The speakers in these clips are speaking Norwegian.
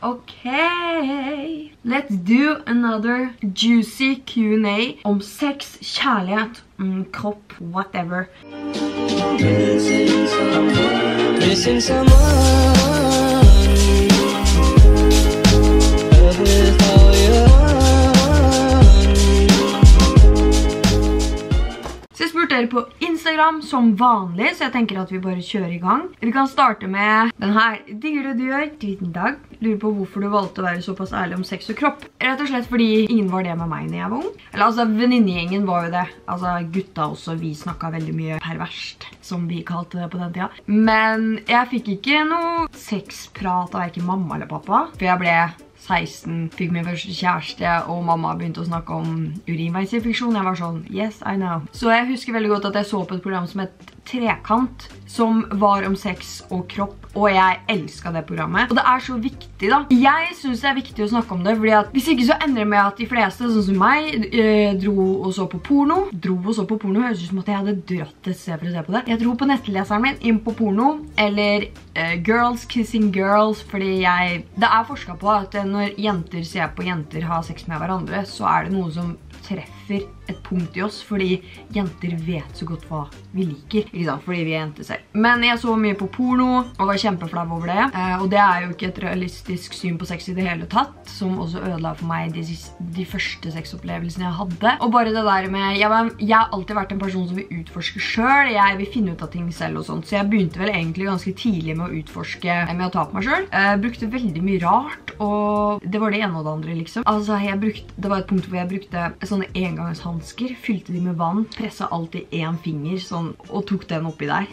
Okay, let's do another juicy Q&A om sex, kjærlighet, kropp, whatever. Missing someone. Så jeg spurte dere på Instagram som vanlig, så jeg tenker at vi bare kjører i gang. Vi kan starte med den her. Digger det du gjør? Liten dag. Lurer på hvorfor du valgte å være såpass ærlig om sex og kropp. Rett og slett fordi ingen var det med meg når jeg var ung. Eller altså, venninnegjengen var jo det. Altså, gutta også, vi snakket veldig mye perverst, som vi kalte det på den tida. Men jeg fikk ikke noe sexprat av hverken mamma eller pappa, for jeg ble 16, fikk min første kjæreste, og mamma begynte å snakke om urinveisinfeksjon. Jeg var sånn, yes, I know. Så jeg husker veldig godt at jeg så på et program som het Trekant, som var om sex og kropp, og jeg elsket det programmet. Og det er så viktig da. Jeg synes det er viktig å snakke om det, fordi at hvis ikke så ender det med at de fleste, sånn som meg, dro og så på porno. Høres ut som at jeg hadde dratt et sted for å se på det. Jeg dro på nettleseren min inn på porno, eller girls kissing girls, fordi det er forsket på at når jenter ser på jenter ha sex med hverandre, så er det noe som treffer et punkt i oss, fordi jenter vet så godt hva vi liker, ikke sant? Fordi vi er jenter selv. Men jeg så mye på porno, og var kjempeflav over det. Og det er jo ikke et realistisk syn på sex i det hele tatt, som også ødela for meg de første sexopplevelsene jeg hadde. Og bare det der med, jeg har alltid vært en person som vil utforske selv, jeg vil finne ut av ting selv og sånt, så jeg begynte vel egentlig ganske tidlig med å utforske, med å ta på meg selv. Brukte veldig mye rart, og det var det ene og det andre liksom. Altså, det var et punkt hvor jeg brukte sånne engangshandsker, fylte de med vann, presset alltid en finger sånn, og tok den oppi der.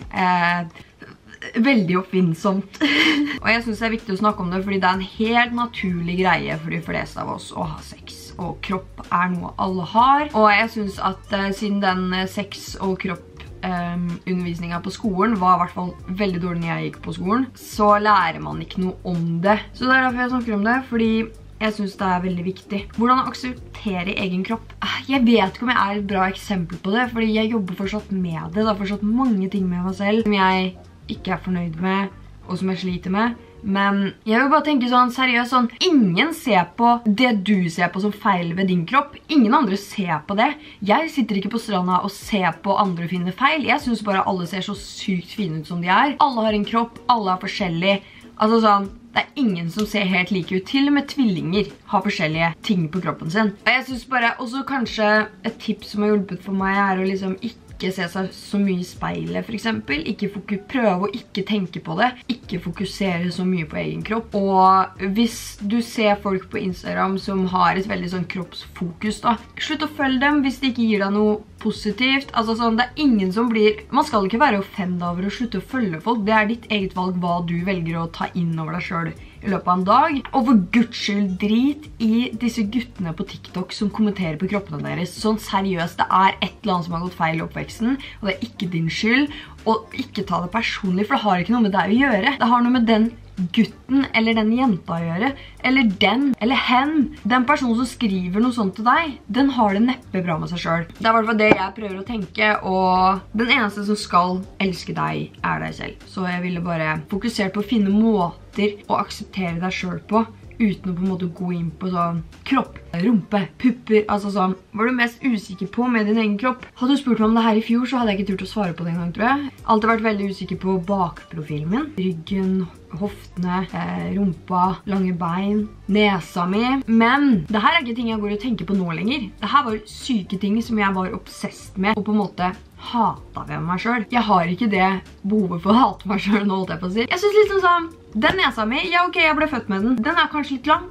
Veldig oppfinnsomt. Og jeg synes det er viktig å snakke om det, fordi det er en helt naturlig greie for de fleste av oss å ha sex. Og kropp er noe alle har. Og jeg synes at siden den sex og kropp undervisningen på skolen var i hvert fall veldig dårlig når jeg gikk på skolen, så lærer man ikke noe om det. Så det er derfor jeg snakker om det, fordi jeg synes det er veldig viktig. Hvordan å akseptere egen kropp? Jeg vet ikke om jeg er et bra eksempel på det, fordi jeg jobber fortsatt med det. Det er fortsatt mange ting med meg selv som jeg ikke er fornøyd med, og som jeg sliter med. Men jeg vil bare tenke sånn, seriøst sånn, ingen ser på det du ser på som feil ved din kropp. Ingen andre ser på det. Jeg sitter ikke på stranda og ser på andre finne feil. Jeg synes bare alle ser så sykt fine ut som de er. Alle har en kropp, alle er forskjellige. Altså sånn, det er ingen som ser helt like ut. Til og med tvillinger har forskjellige ting på kroppen sin. Og jeg synes bare, også kanskje et tips som har hjulpet for meg er å liksom ikke se seg så mye i speilet, for eksempel. Prøve å ikke tenke på det. Ikke fokusere så mye på egen kropp. Og hvis du ser folk på Instagram som har et veldig sånn kroppsfokus da, slutt å følge dem hvis de ikke gir deg noe positivt. Altså sånn, det er ingen som man skal ikke være offendet over å slutte å følge folk. Det er ditt eget valg hva du velger å ta inn over deg selv i løpet av en dag. Og for Guds skyld, drit i disse guttene på TikTok som kommenterer på kroppene deres. Sånn seriøst, det er et eller annet som har gått feil i oppveksten, og det er ikke din skyld. Og ikke ta det personlig, for det har ikke noe med deg å gjøre. Det har noe med den gutten eller den jenta å gjøre, eller den, eller hen. Den personen som skriver noe sånt til deg, den har det neppe bra med seg selv. Det er i hvert fall det jeg prøver å tenke, og den eneste som skal elske deg er deg selv. Så jeg ville bare fokusere på å finne måter å akseptere deg selv på, uten å på en måte gå inn på sånn kropp, rumpe, pupper, altså sånn. Var du mest usikker på med din egen kropp? Hadde du spurt meg om det her i fjor, så hadde jeg ikke turt å svare på det en gang, tror jeg. Alltid vært veldig usikker på bakprofilen min. Ryggen, hoftene, rumpa, lange bein, nesa mi. Men det her er ikke ting jeg går og tenker på nå lenger. Det her var syke ting som jeg var obsessed med, og på en måte hatet ved meg selv. Jeg har ikke det behovet for å hate meg selv nå, holdt jeg på å si. Jeg synes liksom sånn, den nesa mi, ja ok, jeg ble født med den. Den er kanskje litt lang.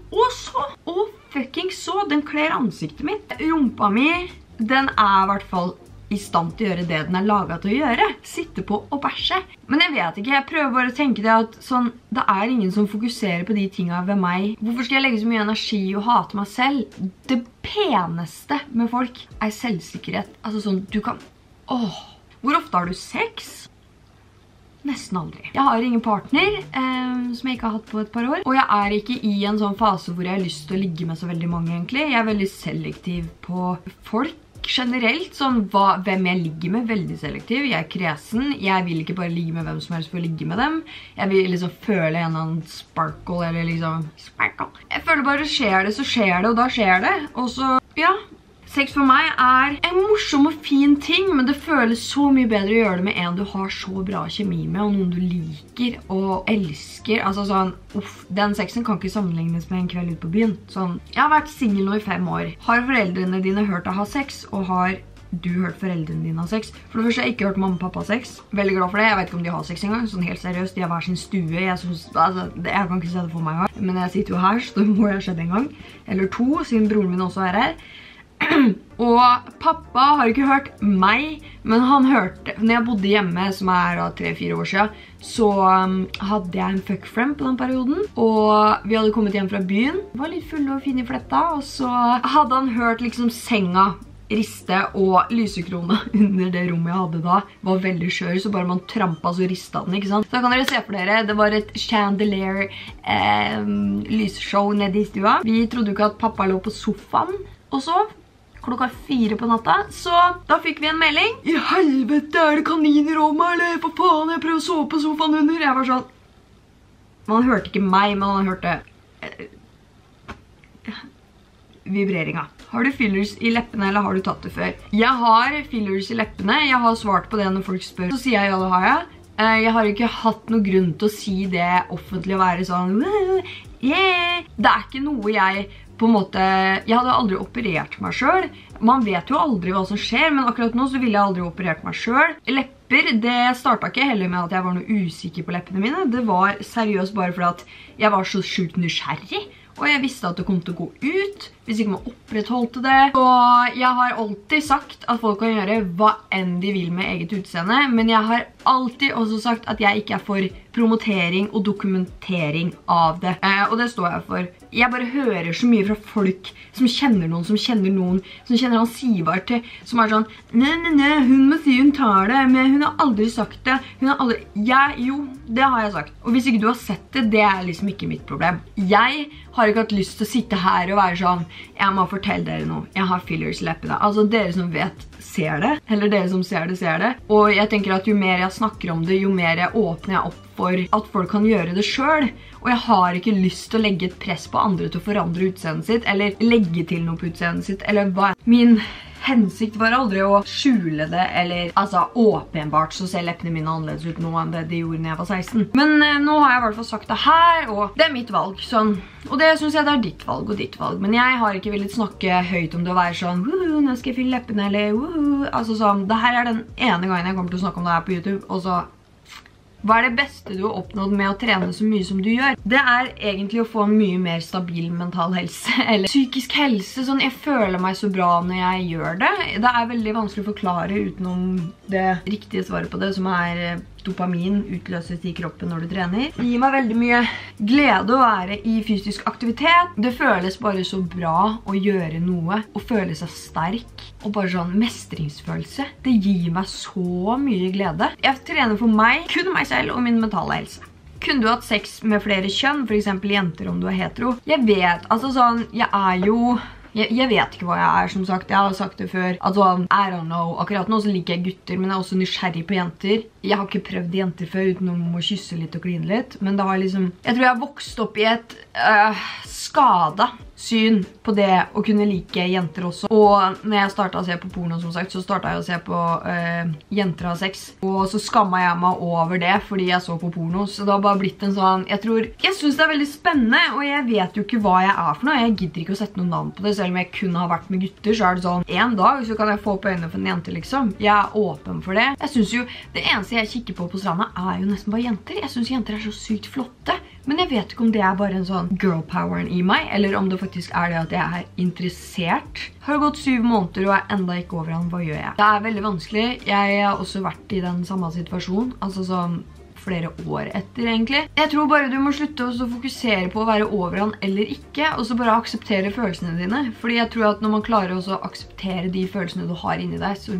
Fucking så, den kler ansiktet mitt. Rumpa mi, den er i hvert fall i stand til å gjøre det den er laget til å gjøre. Sitte på og bæsje. Men jeg vet ikke, jeg prøver bare å tenke det at sånn, det er ingen som fokuserer på de tingene ved meg. Hvorfor skal jeg legge så mye energi og hate meg selv? Det peneste med folk er selvsikkerhet. Altså sånn, du kan... Hvor ofte har du sex? Nesten aldri. Jeg har ingen partner som jeg ikke har hatt på et par år. Og jeg er ikke i en sånn fase hvor jeg har lyst til å ligge med så veldig mange egentlig. Jeg er veldig selektiv på folk. generelt, sånn hvem jeg ligger med, veldig selektiv. Jeg er kresen, jeg vil ikke bare ligge med hvem som helst for å ligge med dem. Jeg vil liksom føle en eller annen sparkle, eller liksom sparkle. Jeg føler bare skjer det, så skjer det, og da skjer det. Og så, ja, sex for meg er en morsom og fin ting, men det føles så mye bedre å gjøre det med en du har så bra kjemi med, og noen du liker og elsker. Altså sånn, den sexen kan ikke sammenlignes med en kveld ut på byen. Sånn, jeg har vært single nå i 5 år. Har foreldrene dine hørt deg ha sex, og har du hørt foreldrene dine ha sex? For det første har jeg ikke hørt mamma og pappa ha sex. Veldig glad for det. Jeg vet ikke om de har sex engang. Sånn helt seriøst, de har hver sin stue. Jeg kan ikke se det for meg her. Men jeg sitter jo her, så det må jo ha skjedd en gang. Eller 2, siden broren min også er her. Og pappa har ikke hørt meg, men han hørte, når jeg bodde hjemme, som er 3-4 år siden, så hadde jeg en fuckfriend på den perioden, og vi hadde kommet hjem fra byen, var litt fulle og fine i fletta, og så hadde han hørt liksom senga riste, og lysekrona under det rommet jeg hadde da var veldig skjør, så bare man trampa så ristet den, ikke sant? Så kan dere se for dere, det var et chandelier lysshow nede i stua. Vi trodde ikke at pappa lå på sofaen og sov. Klokka 4 på natta, så da fikk vi en melding. I helvete, er det kaniner om meg, eller for faen, jeg prøver å sove på sofaen under. Jeg var sånn, man hørte ikke meg, men man hørte vibreringa. Har du fillers i leppene, eller har du tatt det før? Jeg har fillers i leppene, jeg har svart på det når folk spør, så sier jeg ja, det har jeg. Jeg har ikke hatt noen grunn til å si det offentlig og være sånn, yeah. Det er ikke noe jeg på en måte, jeg hadde aldri operert meg selv. Man vet jo aldri hva som skjer, men akkurat nå så ville jeg aldri operert meg selv. Lepper, det startet ikke heller med at jeg var noe usikker på leppene mine. Det var seriøst bare fordi at jeg var så sjukt nysgjerrig, og jeg visste at det kom til å gå ut, hvis ikke man opprettholdte det. Og jeg har alltid sagt at folk kan gjøre hva enn de vil med eget utseende, men jeg har alltid også sagt at jeg ikke er for promotering og dokumentering av det. Og det står jeg for. Jeg bare hører så mye fra folk som kjenner noen, som kjenner han Sivar til, som er sånn, nei, hun må si hun tar det, men hun har aldri sagt det. Hun har aldri, jo, det har jeg sagt. Og hvis ikke du har sett det, det er liksom ikke mitt problem. Jeg har ikke hatt lyst til å sitte her og være sånn, jeg må fortelle dere noe, jeg har fillers i leppene. Altså dere som vet, ser det, eller dere som ser det. Og jeg tenker at jo mer jeg snakker om det, jo mer jeg åpner jeg opp for at folk kan gjøre det selv. Og jeg har ikke lyst til å legge et press på andre til å forandre utseendet sitt, eller legge til noe på utseendet sitt, eller hva. Min hensikt var aldri å skjule det, eller altså åpenbart så ser leppene mine annerledes ut nå enn det de gjorde når jeg var 16. Men nå har jeg i hvert fall sagt det her, og det er mitt valg, sånn. Og det synes jeg det er ditt valg og ditt valg. Men jeg har ikke villet snakke høyt om det å være sånn, nå skal jeg fylle leppene, eller altså sånn, det her er den ene gangen jeg kommer til å snakke om det her på YouTube, og så hva er det beste du har oppnådd med å trene så mye som du gjør? Det er egentlig å få en mye mer stabil mental helse, eller psykisk helse. Sånn, jeg føler meg så bra når jeg gjør det. Det er veldig vanskelig å forklare utenom det riktige svaret på det, som er dopamin utløses i kroppen når du trener. Det gir meg veldig mye glede å være i fysisk aktivitet. Det føles bare så bra å gjøre noe, og føle seg sterk, og bare sånn mestringsfølelse. Det gir meg så mye glede. Jeg trener for meg, kun meg selv og min mentale helse. Kunne du hatt sex med flere kjønn, for eksempel jenter om du er hetero? Jeg vet, altså sånn, jeg er jo... Jeg vet ikke hva jeg er, som sagt. Jeg har sagt det før. Altså, I don't know. Akkurat nå så liker jeg gutter, men jeg er også nysgjerrig på jenter. Jeg har ikke prøvd jenter før uten å kysse litt og kline litt. Men det har liksom... Jeg tror jeg har vokst opp i et skada syn på det å kunne like jenter også. Og når jeg startet å se på porno, som sagt, så startet jeg å se på jenter av sex. Og så skammet jeg meg over det, fordi jeg så på porno. Så det har bare blitt en sånn... Jeg synes det er veldig spennende, og jeg vet jo ikke hva jeg er for noe. Jeg gidder ikke å sette noen navn på det, selv om jeg kun har vært med gutter, så er det sånn, en dag så kan jeg få opp øynene for en jente, liksom. Jeg er åpen for det. Jeg synes jo, det eneste jeg kikker på stranda er jo nesten bare jenter. Jeg synes jenter er så sykt flotte. Men jeg vet ikke om det er bare en sånn girl poweren i meg, eller om det faktisk er det at jeg er interessert. Har det gått 7 måneder og er enda ikke over han, hva gjør jeg? Det er veldig vanskelig. Jeg har også vært i den samme situasjonen, altså sånn flere år etter egentlig. Jeg tror bare du må slutte å fokusere på å være over han eller ikke, og så bare akseptere følelsene dine. Fordi jeg tror at når man klarer å akseptere de følelsene du har inni deg, så vil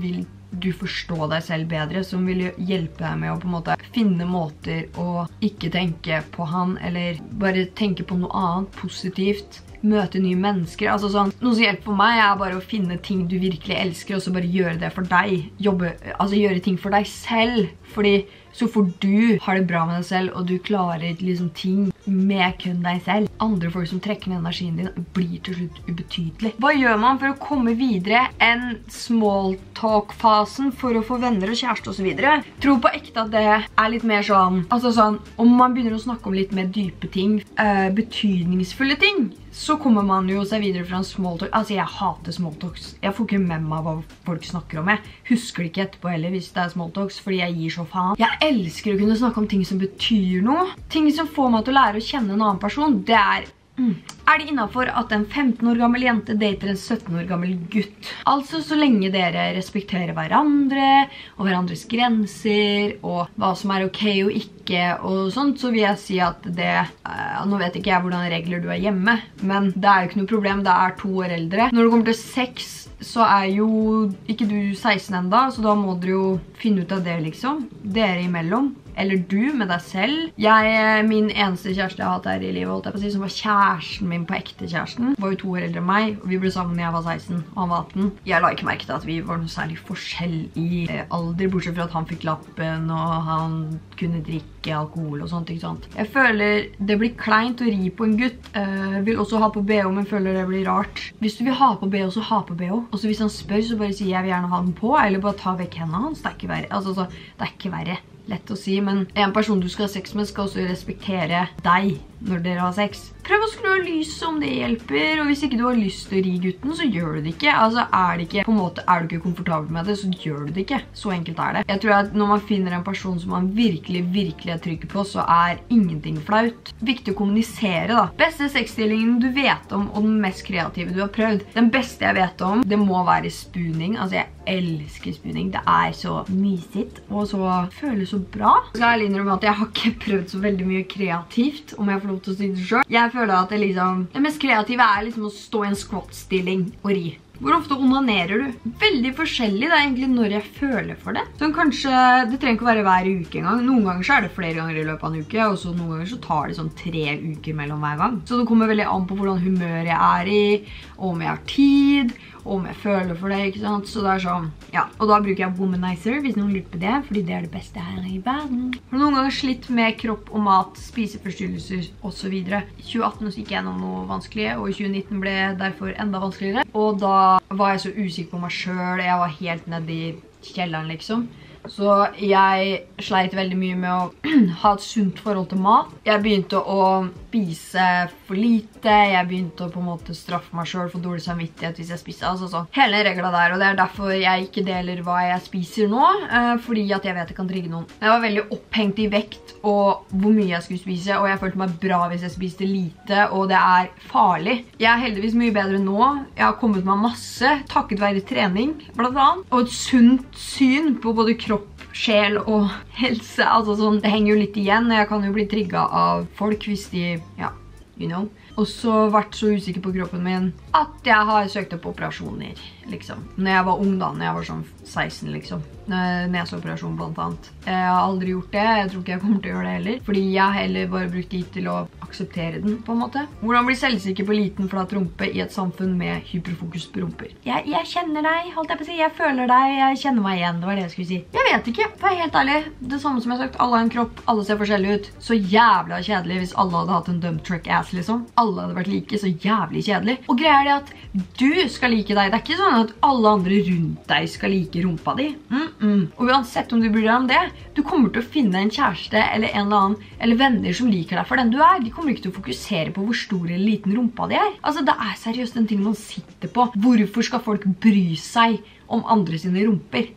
du forstå deg selv bedre, som vil hjelpe deg med å på en måte finne måter å ikke tenke på han, eller bare tenke på noe annet positivt, møte nye mennesker. Altså sånn, noe som hjelper for meg er bare å finne ting du virkelig elsker, og så bare gjøre det for deg. Gjøre ting for deg selv, fordi så får du ha det bra med deg selv, og du klarer liksom ting med kun deg selv. Andre folk som trekker ned energien din blir til slutt ubetydelig. Hva gjør man for å komme videre enn small talk-fasen for å få venner og kjæreste og så videre? Tror på ekte at det er litt mer sånn, altså sånn, om man begynner å snakke om litt mer dype ting, betydningsfulle ting, så kommer man jo seg videre fra en small talk. Altså, jeg hater small talks. Jeg får ikke med meg hva folk snakker om. Jeg husker det ikke etterpå heller hvis det er small talks, fordi jeg gir så faen. Jeg elsker å kunne snakke om ting som betyr noe. Ting som får meg til å lære å kjenne en annen person, det er det innenfor at en 15 år gammel jente dater en 17 år gammel gutt? Altså så lenge dere respekterer hverandre og hverandres grenser og hva som er ok og ikke og sånt, så vil jeg si at det, nå vet ikke jeg hvordan regler du er hjemme, men det er jo ikke noe problem, det er 2 år eldre. Når det kommer til sex, så er jo ikke du 16 enda, så da må dere jo finne ut av det liksom, dere imellom. Eller du med deg selv. Min eneste kjæreste jeg har hatt her i livet, holdt jeg på å si, som var kjæresten min på ekte kjæresten, var jo 2 år eldre enn meg, og vi ble sammen da jeg var 16, og han var 18. Jeg la ikke merke til at vi var noe særlig forskjell i alder, bortsett fra at han fikk lappen, og han kunne drikke alkohol og sånt, ikke sant? Jeg føler det blir kleint å ri på en gutt. Vil også ha på BH, men føler det blir rart. Hvis du vil ha på BH, så ha på BH. Og så hvis han spør, så bare sier jeg vil gjerne ha den på, eller bare ta vekk hendene hans. Det er ikke verre. Altså, det er ikke verre. Lett å si, men en person du skal ha sex med skal også respektere deg når dere har sex. Prøv å skru av lyset om det hjelper, og hvis ikke du har lyst til å ri gutten, så gjør du det ikke. Altså, er du ikke komfortabel med det, så gjør du det ikke. Så enkelt er det. Jeg tror at når man finner en person som man virkelig er trygg på, så er ingenting flaut. Viktig å kommunisere da. Beste sexstillingen du vet om, og den mest kreative du har prøvd. Den beste jeg vet om, det må være spooning. Altså, jeg elsker spooning. Det er så mysitt, og så føles så bra. Så skal jeg innrømme at jeg har ikke prøvd så veldig mye kreativt, om jeg får lov til å si det selv. Jeg føler at det mest kreative er liksom å stå i en squat-stilling og ri. Hvor ofte onanerer du? Veldig forskjellig, det er egentlig når jeg føler for det. Så kanskje, det trenger ikke å være hver uke en gang. Noen ganger så er det flere ganger i løpet av en uke, og så noen ganger så tar det sånn 3 uker mellom hver gang. Så det kommer veldig an på hvordan humør jeg er i, og om jeg har tid, og om jeg føler for det, ikke sant? Så det er sånn, ja. Og da bruker jeg Womanizer, hvis noen lurer på det, fordi det er det beste her i verden. Har du noen ganger slitt med kropp og mat, spiseforstyrrelser og så videre? I 2018 så gikk jeg gjennom noe vanskelig, og i 2019 ble derfor enda vanskeligere. Og da var jeg så usikker på meg selv, jeg var helt nede i kjelleren liksom. Så jeg sleit veldig mye med å ha et sunt forhold til mat. Jeg begynte å spise for lite, jeg begynte å på en måte straffe meg selv for dårlig samvittighet hvis jeg spiser, altså sånn. Hele regla der, og det er derfor jeg ikke deler hva jeg spiser nå, fordi at jeg vet det kan trigge noen. Jeg var veldig opphengt i vekt og hvor mye jeg skulle spise, og jeg følte meg bra hvis jeg spiste lite, og det er farlig. Jeg er heldigvis mye bedre nå. Jeg har kommet meg masse, takket være trening, blant annet, og et sunt syn på både kropp, sjel og helse, altså sånn, det henger jo litt igjen, jeg kan jo bli trigget av folk hvis de, ja, you know. Og så vært så usikker på kroppen min at jeg har søkt opp operasjoner, liksom. Når jeg var ung da, når jeg var sånn 16 liksom. Neseoperasjon blant annet. Jeg har aldri gjort det, jeg tror ikke jeg kommer til å gjøre det heller. Fordi jeg heller bare brukt tid til å akseptere den, på en måte. Hvordan bli selvsikker på liten flat rumpe i et samfunn med hyperfokus på rumper? Jeg kjenner deg, holdt jeg på å si. Jeg føler deg, jeg kjenner meg igjen, det var det jeg skulle si. Jeg vet ikke, for jeg er helt ærlig. Det samme som jeg har sagt, alle har en kropp, alle ser forskjellig ut. Så jævlig kjedelig hvis alle hadde hatt en dump truck ass, liksom. Alle hadde vært like, så jævlig kjedelig. Og greia er det at du skal like deg. Det er ikke sånn at alle andre rundt deg skal like rumpa di. Og uansett om du bryr deg om det, du kommer til å finne en kjæreste eller en eller annen, eller venner som liker deg for den du er. De kommer ikke til å fokusere på hvor stor eller liten rumpa de er. Altså, det er seriøst en ting man sitter på. Hvorfor skal folk bry seg om andre sine rumper?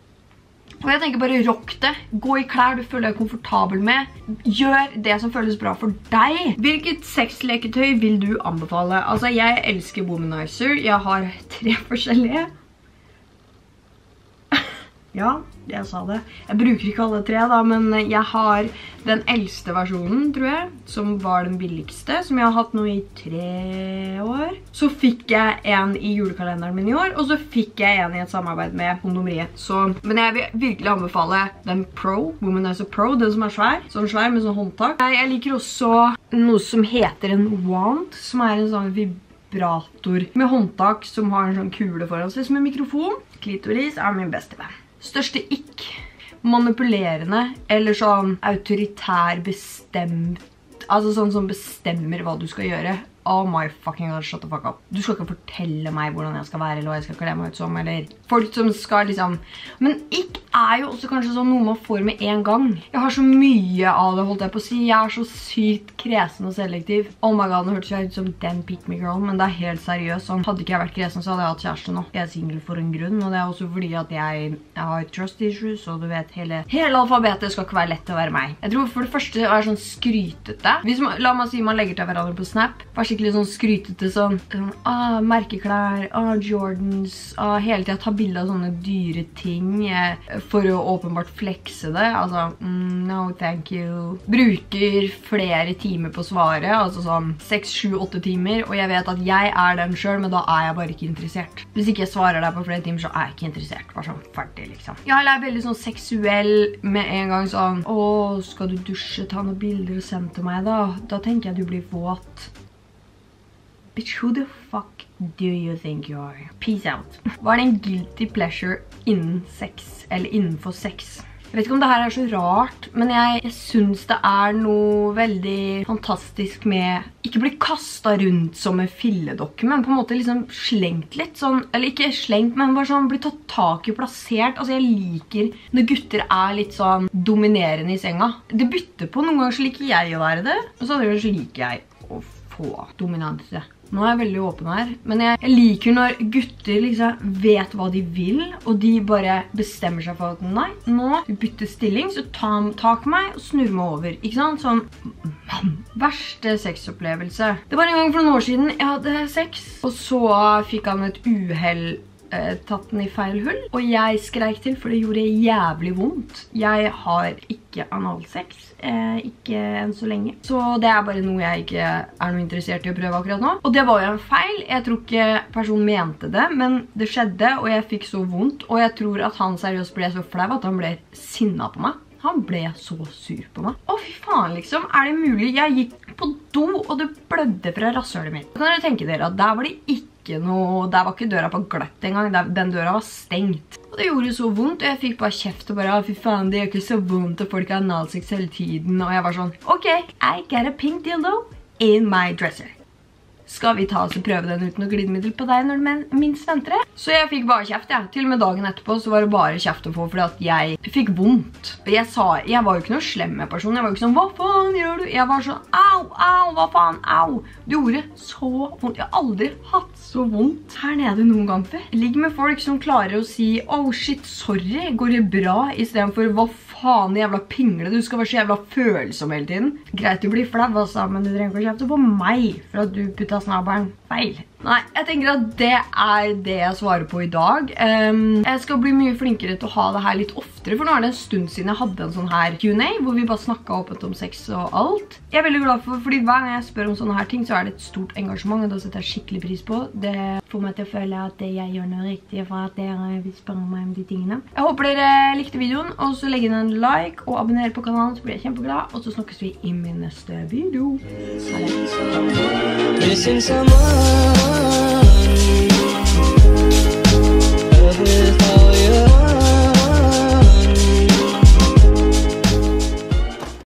Og jeg tenker bare rock det. Gå i klær du føler deg komfortabel med. Gjør det som føles bra for deg. Hvilket sexleketøy vil du anbefale? Altså, jeg elsker Womanizer. Jeg har 3 forskjellige. Ja, jeg sa det. Jeg bruker ikke alle 3 da, men jeg har den eldste versjonen, tror jeg, som var den billigste, som jeg har hatt nå i 3 år. Så fikk jeg en i julekalenderen min i år, og så fikk jeg en i et samarbeid med kondomeriet. Men jeg vil virkelig anbefale den Pro, Womanizer Pro, den som er svær. Sånn svær med sånn håndtak. Jeg liker også noe som heter en wand, som er en sånn vibrator med håndtak som har en sånn kule foran seg som en mikrofon. Klitoris er min beste venn. Største ikk, manipulerende, eller sånn autoritær bestemt, altså sånn som bestemmer hva du skal gjøre. Oh my fucking god, shut the fuck up. Du skal ikke fortelle meg hvordan jeg skal være, eller hva jeg skal kle meg ut som, eller folk som skal liksom... Men ikk er jo også kanskje sånn noe man får med en gang. Jeg har så mye av det, holdt jeg på å si. Jeg er så sykt kresen og selektiv. Oh my god, nå hørtes jeg ut som den pick me girl, men det er helt seriøst. Sånn, hadde ikke jeg vært kresen, så hadde jeg hatt kjæreste nå. Jeg er single for en grunn, og det er også fordi at jeg har trust issues, og du vet, hele alfabetet skal ikke være lett å være meg. Jeg tror for det første å være sånn skrytete. La meg si man legger til hverandre på Snap. Skikkelig sånn skrytete, sånn merkeklær, Jordans, hele tiden ta bilder av sånne dyre ting for å åpenbart flekse det, altså, no thank you. Bruker flere timer på svaret, altså sånn 6, 7, 8 timer, og jeg vet at jeg er den selv, men da er jeg bare ikke interessert. Hvis ikke jeg svarer deg på flere timer, så er jeg ikke interessert, bare sånn ferdig liksom. Jeg er veldig sånn seksuell med en gang sånn, skal du dusje, ta noen bilder og sende til meg da? Da tenker jeg du blir våt. Bitch, who the fuck do you think you are? Peace out. Hva er det en guilty pleasure innen sex, eller innenfor sex? Jeg vet ikke om det her er så rart, men jeg synes det er noe veldig fantastisk med ikke bli kastet rundt som en filledokke, men på en måte liksom slengt litt, sånn, eller ikke slengt, men bare sånn bli tatt tak i og plassert. Altså jeg liker når gutter er litt sånn dominerende i senga. Det bytter på, noen ganger så liker jeg å være det, og så andre ganger så liker jeg å få dominanse. Nå er jeg veldig åpen her, men jeg liker når gutter liksom vet hva de vil, og de bare bestemmer seg for at nei, nå bytter stilling, så tak meg og snurr meg over, ikke sant? Sånn, verste sexopplevelse. Det var en gang for noen år siden jeg hadde sex, og så fikk han et uheld tatt den i feil hull, og jeg skrek til, for det gjorde jævlig vondt. Jeg har ikke analsex, ikke enn så lenge. Så det er bare noe jeg ikke er noe interessert i å prøve akkurat nå. Og det var jo en feil. Jeg tror ikke personen mente det, men det skjedde, og jeg fikk så vondt, og jeg tror at han seriøst ble så flau at han ble sinnet på meg. Han ble så sur på meg. Å, fy faen, liksom. Er det mulig? Jeg gikk på do, og det blødde fra rasshølet mitt. Så kan dere tenke dere at der var det ikke noe, der var ikke døra på gløtt en gang, den døra var stengt. Og det gjorde så vondt, og jeg fikk bare kjeft og bare, fy faen, det gjør ikke så vondt, og folk har analsex hele tiden, og jeg var sånn, ok, I got a pink dildo in my dresser. Skal vi ta oss og prøve den uten noe glidemiddel på deg når du minst venter det? Så jeg fikk bare kjeft, ja. Til og med dagen etterpå så var det bare kjeft å få, fordi at jeg fikk vondt. Jeg var jo ikke noe slem med personen. Jeg var jo ikke sånn, hva faen gjør du? Jeg var sånn, au, au, hva faen, au. Du gjorde så vondt. Jeg har aldri hatt så vondt her nede noen gang før. Jeg ligger med folk som klarer å si, oh shit, sorry, går det bra? I stedet for, hva faen jævla pingle, du skal være så jævla følsom hele tiden. Greit du blir flau, altså, men du trenger ikke å kjefte på meg for at du putta snabelen feil. Nei, jeg tenker at det er det jeg svarer på i dag. Jeg skal bli mye flinkere til å ha det her litt oftere, for nå er det en stund siden jeg hadde en sånn her Q&A, hvor vi bare snakket åpent om sex og alt. Jeg er veldig glad for, fordi hver gang jeg spør om sånne her ting, så er det et stort engasjement, og da setter jeg skikkelig pris på. Det får meg til å føle at jeg gjør noe riktig for at dere vil spørre meg om de tingene. Jeg håper dere likte videoen, og så legg inn en like og abonner på kanalen, så blir jeg kjempeglad, og så snakkes vi i min neste video. Ha det.